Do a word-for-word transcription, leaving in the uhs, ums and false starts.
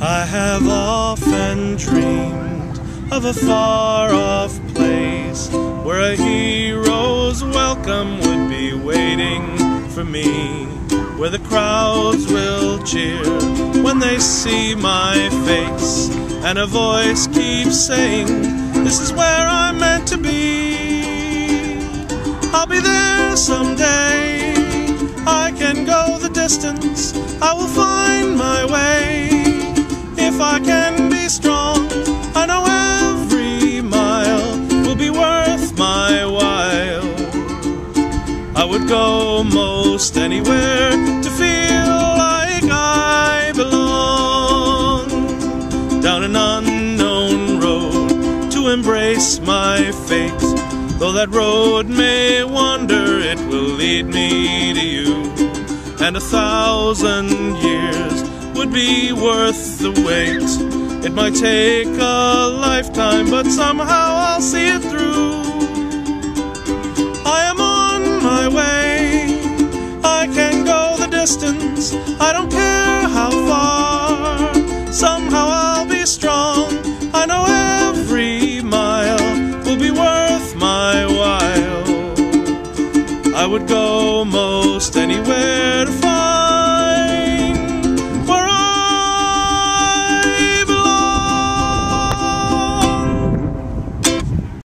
I have often dreamed of a far-off place where a hero's welcome would be waiting for me, where the crowds will cheer when they see my face, and a voice keeps saying, this is where I'm meant to be. I'll be there someday, I can go the distance, I will find my way. If I can be strong, I know every mile will be worth my while. I would go most anywhere to feel like I belong, down an unknown road to embrace my fate. Though that road may wander, it will lead me to you, and a thousand years would be worth the wait. It might take a lifetime, but somehow I'll see it through. I am on my way, I can go the distance, I don't care how far. Somehow I'll be strong, I know every mile will be worth my while. I would go